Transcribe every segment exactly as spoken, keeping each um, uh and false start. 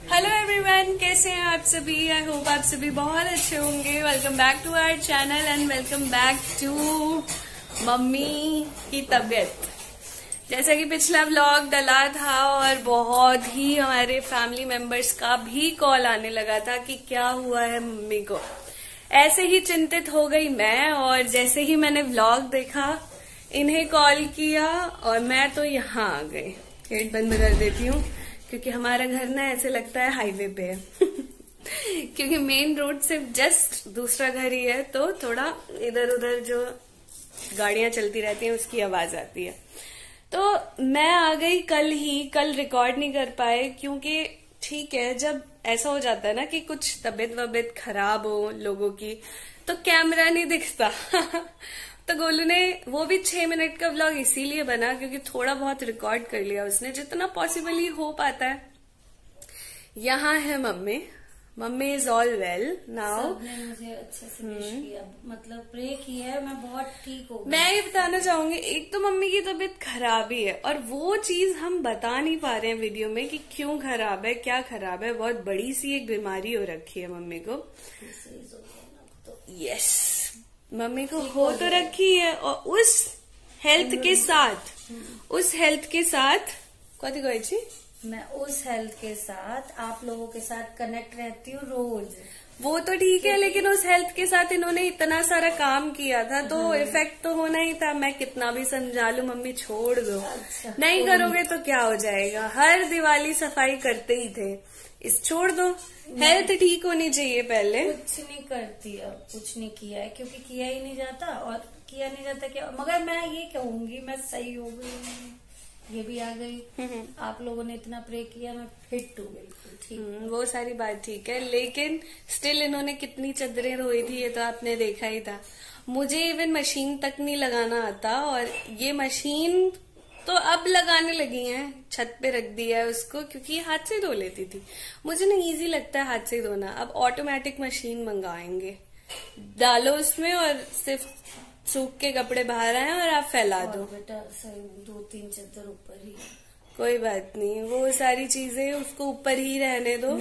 Hello everyone, कैसे हैं आप सभी। आई होप आप सभी बहुत अच्छे होंगे। Welcome back to our channel and welcome back to mummy की तबीयत। जैसा कि पिछला व्लॉग डला था और बहुत ही हमारे फैमिली मेंबर्स का भी कॉल आने लगा था कि क्या हुआ है मम्मी को। ऐसे ही चिंतित हो गई मैं, और जैसे ही मैंने व्लॉग देखा इन्हें कॉल किया और मैं तो यहाँ आ गई। गेट बंद कर देती हूँ क्योंकि हमारा घर ना ऐसे लगता है हाईवे पे है क्योंकि मेन रोड से जस्ट दूसरा घर ही है, तो थोड़ा इधर उधर जो गाड़ियां चलती रहती हैं उसकी आवाज आती है। तो मैं आ गई कल ही। कल रिकॉर्ड नहीं कर पाए क्योंकि ठीक है, जब ऐसा हो जाता है ना कि कुछ तबीयत वबीयत खराब हो लोगों की तो कैमरा नहीं दिखता तो गोलू ने वो भी छह मिनट का व्लॉग इसीलिए बना क्योंकि थोड़ा बहुत रिकॉर्ड कर लिया उसने, जितना पॉसिबली हो पाता है। यहाँ है mummy. Mummy is all well now. सबने मुझे अच्छे से विश किया, मतलब प्रे किया है, मैं बहुत ठीक हो गई। मैं ये बताना चाहूंगी, एक तो मम्मी की तबीयत खराब ही है और वो चीज हम बता नहीं पा रहे हैं वीडियो में कि क्यों खराब है, क्या खराब है। बहुत बड़ी सी एक बीमारी हो रखी है मम्मी को। यस, मम्मी को हो तो रखी है और उस हेल्थ के साथ उस हेल्थ के साथ कथी कहे छी मैं उस हेल्थ के साथ आप लोगों के साथ कनेक्ट रहती हूँ रोज। वो तो ठीक है, लेकिन उस हेल्थ के साथ इन्होंने इतना सारा काम किया था तो इफेक्ट तो होना ही था। मैं कितना भी समझा लूं मम्मी छोड़ दो, अच्छा, नहीं करोगे तो क्या हो जाएगा। हर दिवाली सफाई करते ही थे, इस छोड़ दो। हेल्थ ठीक होनी चाहिए पहले। कुछ नहीं करती, अब कुछ नहीं किया है क्योंकि किया ही नहीं जाता और किया नहीं जाता क्या। मगर मैं ये कहूंगी मैं सही हो गई, ये भी आ गई। आप लोगों ने इतना प्रे किया, मैं फिट हो गई। ठीक, वो सारी बात ठीक है, लेकिन स्टिल इन्होंने कितनी चादरें धोई थी ये तो आपने देखा ही था। मुझे इवन मशीन तक नहीं लगाना आता और ये मशीन तो अब लगाने लगी हैं। छत पे रख दिया है उसको क्योंकि हाथ से धो लेती थी। मुझे ना इजी लगता है हाथ से धोना। अब ऑटोमेटिक मशीन मंगाएंगे, डालो उसमें और सिर्फ सूख के कपड़े बाहर आए और आप फैला दो। बेटा सही, दो तीन चादर ऊपर ही, कोई बात नहीं, वो सारी चीजें उसको ऊपर ही रहने दो।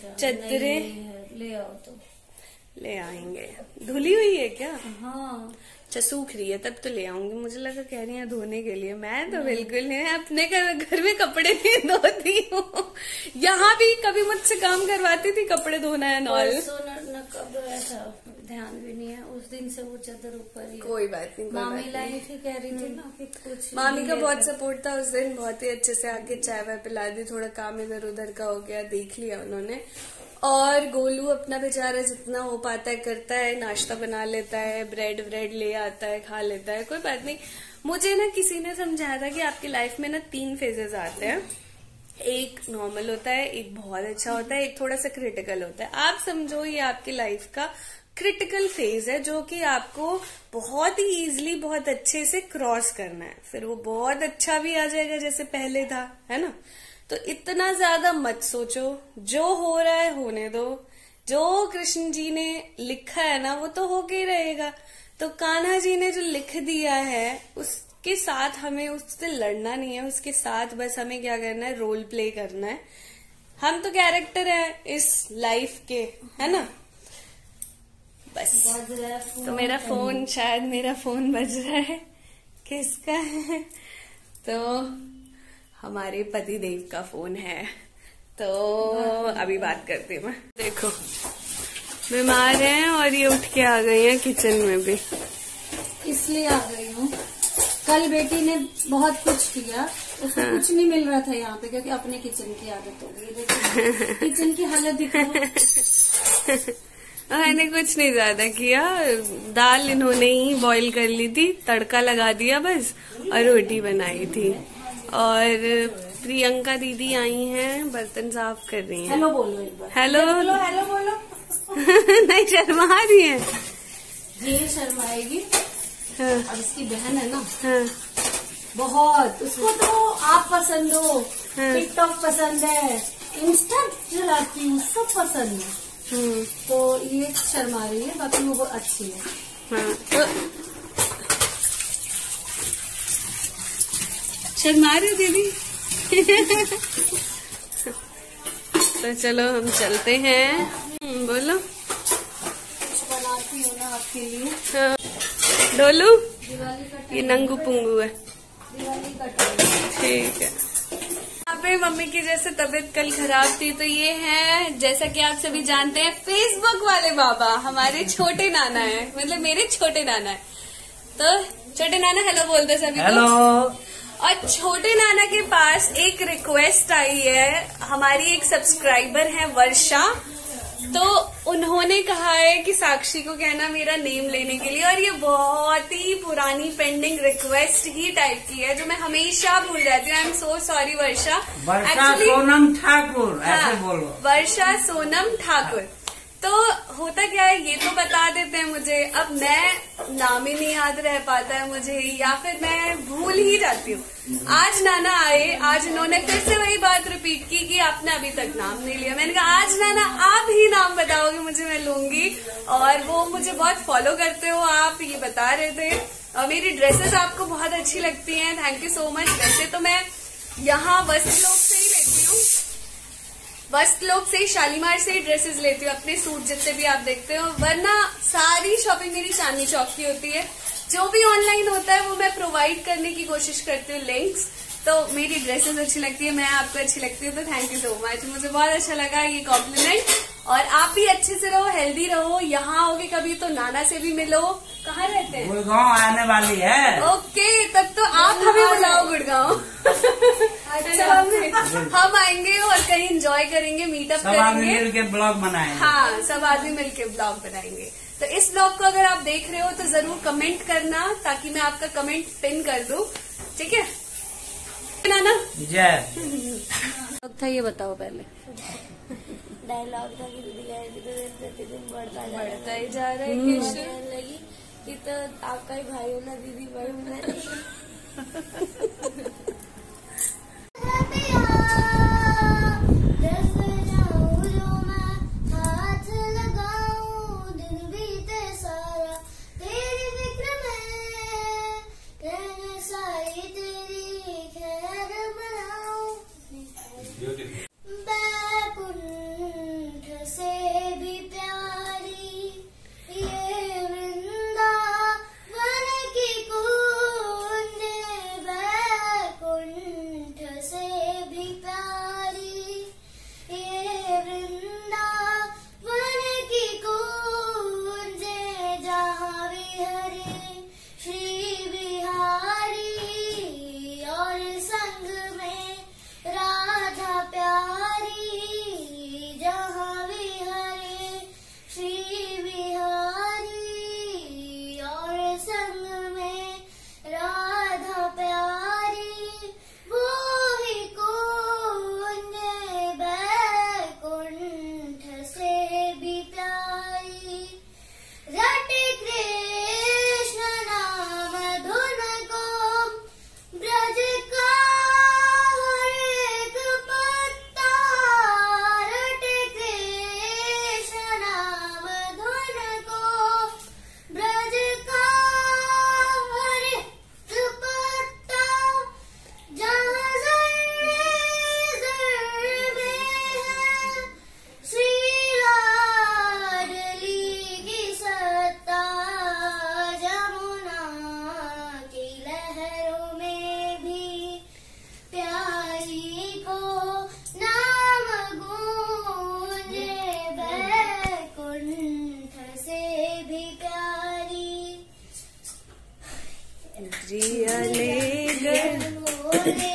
चादरें ले आओ तो ले आएंगे। धुली हुई है क्या? हाँ, अच्छा सूख रही है तब तो ले आऊंगी। मुझे लगा कह रही है धोने के लिए। मैं तो बिल्कुल नहीं, अपने घर में कपड़े नहीं धोती हूँ। यहाँ भी कभी मुझसे काम करवाती थी कपड़े धोना है नॉल। न कब ऐसा ध्यान भी नहीं है। उस दिन से वो चादर ऊपर ही। कोई बात नहीं, मामी लाई थी, कह रही थी ना कि कुछ। मामी का बहुत सपोर्ट था उस दिन, बहुत ही अच्छे से आके चाय वाय पिला दी। थोड़ा काम इधर उधर का हो गया, देख लिया उन्होंने। और गोलू अपना बेचारा जितना हो पाता है करता है, नाश्ता बना लेता है, ब्रेड व्रेड ले आता है, खा लेता है। कोई बात नहीं। मुझे ना किसी ने समझाया था कि आपकी लाइफ में ना तीन फेजेस आते हैं, एक नॉर्मल होता है, एक बहुत अच्छा होता है, एक थोड़ा सा क्रिटिकल होता है। आप समझो ये आपकी लाइफ का क्रिटिकल फेज है जो कि आपको बहुत ही इजीली बहुत अच्छे से क्रॉस करना है। फिर वो बहुत अच्छा भी आ जाएगा जैसे पहले था, है ना। तो इतना ज्यादा मत सोचो, जो हो रहा है होने दो। जो कृष्ण जी ने लिखा है ना वो तो होके ही रहेगा। तो कान्हा जी ने जो लिख दिया है उसके साथ हमें उससे लड़ना नहीं है, उसके साथ बस हमें क्या करना है, रोल प्ले करना है। हम तो कैरेक्टर है इस लाइफ के, है ना। बस तो मेरा फोन, शायद मेरा फोन बज रहा है। किसका है? तो हमारे पति देव का फोन है। तो अभी बात करती हूँ मैं। देखो बीमार हैं और ये उठ के आ गई हैं किचन में भी। इसलिए आ गई हूँ। कल बेटी ने बहुत कुछ किया, उसको हाँ। कुछ नहीं मिल रहा था यहाँ पे क्योंकि अपने किचन की आदत हो गई। देखो किचन की हालत दिखाओ। मैंने कुछ नहीं ज्यादा किया, दाल इन्होंने ही बॉईल कर ली थी, तड़का लगा दिया बस, और रोटी बनाई थी। और प्रियंका दीदी आई हैं, बर्तन साफ कर रही हैं। हेलो बोलो एक बार। हेलो बोलो, हेलो बोलो। नहीं शर्मा रही है ये शर्माएगी। हाँ। अब इसकी बहन है ना, हाँ। बहुत, उसको तो आप पसंद हो, हाँ। टिकटॉक पसंद है, इंस्टा चलाती हूँ, सब पसंद है। तो ये शर्मा रही है, बाकी वो बहुत अच्छी है। हाँ। तो शर्मा रही दीदी तो चलो हम चलते हैं। बोलो। कुछ बनाती हूँ ना आपके लिए। हाँ। डोलू दिवाली का ये नंगू पुंगू है। दिवाली का टाइम। ठीक है। यहाँ पे मम्मी की जैसे तबीयत कल खराब थी तो ये है, जैसा कि आप सभी जानते हैं, फेसबुक वाले बाबा हमारे छोटे नाना है, मतलब मेरे छोटे नाना है। तो छोटे नाना हेलो बोलते सभी को। हेलो। और छोटे नाना के पास एक रिक्वेस्ट आई है, हमारी एक सब्सक्राइबर है वर्षा, तो उन्होंने कहा है कि साक्षी को कहना मेरा नेम लेने के लिए, और ये बहुत ही पुरानी पेंडिंग रिक्वेस्ट ही टाइप की है जो मैं हमेशा भूल जाती हूँ। I am so sorry Varsha. Varsha Sonam Thakur ऐसे बोलो। वर्षा सोनम ठाकुर। तो होता क्या है ये तो बता देते हैं मुझे, अब मैं नाम ही नहीं याद रह पाता है मुझे, या फिर मैं भूल ही जाती हूँ। आज नाना आए, आज उन्होंने फिर से वही बात रिपीट की कि आपने अभी तक नाम नहीं लिया। मैंने कहा आज नाना आप ही नाम बताओगे मुझे, मैं लूंगी। और वो मुझे बहुत फॉलो करते हो आप, ये बता रहे थे। और मेरी ड्रेसेस आपको बहुत अच्छी लगती हैं, थैंक यू सो मच। वैसे तो मैं यहाँ वस्त्रलोक से ही लेती हूँ, वस्त्रलोक से, शालीमार से ही ड्रेसेस लेती हूँ अपने सूट जितने भी आप देखते हो, वरना सारी शॉपिंग मेरी चांदनी चौक की होती है। जो भी ऑनलाइन होता है वो मैं प्रोवाइड करने की कोशिश करती हूँ लिंक्स। तो मेरी ड्रेसेस अच्छी लगती है, मैं आपको अच्छी लगती हूँ, तो थैंक यू सो मच। मुझे बहुत अच्छा लगा ये कॉम्प्लीमेंट। और आप भी अच्छे से रहो, हेल्दी रहो। यहाँ आओगे कभी तो नाना से भी मिलो। कहाँ रहते हैं? गुड़गांव आने वाली है। ओके, तब तो आप हमें बुलाओ गुड़गांव। हम आएंगे और कहीं एंजॉय करेंगे, मीटअप सब आदमी करेंगे, मिल के ब्लॉग बनाएंगे। हाँ सब आदमी मिलके ब्लॉग बनाएंगे। तो इस ब्लॉग को अगर आप देख रहे हो तो जरूर कमेंट करना, ताकि मैं आपका कमेंट पिन कर दूं, ठीक है नाना? जय था ये बताओ पहले। डायलॉग था कि दीदी का दिन प्रतिदिन बढ़ता जा बढ़ता ही जा रहा है। कहने लगी कि तो आपका ही भाई हो ना दीदी, भाई मैं हाथ लगाऊं दिन बीते सारा तेरी फिक्र में, कहने सारी तेरी खैर बनाऊं। बैकुंठ से भी प्यारी ये वृंदावन की कुंज, बैकुंठ से भी प्यारी ये वृंदावन की कुंज, जहाँ विहरे श्री बिहारी और संग में राधा प्यारी, जहाँ विहरे श्री बिहारी और संग में राधा प्यारी, वो ही कुंज बैकुंठ से भी प्यारी। रटे कृष्ण नाम धुन को ब्रज का हर एक पत्ता, रटे कृष्ण नाम धुन को ब्रज का हर एक पत्ता, जहाँ जर्रे जर्रे में है श्री लाडली की सत्ता, जमुना की लहरों में भी प्यारी को नाम गूंजे, बैकुंठ से भी प्यारी। जिया ले गए बोले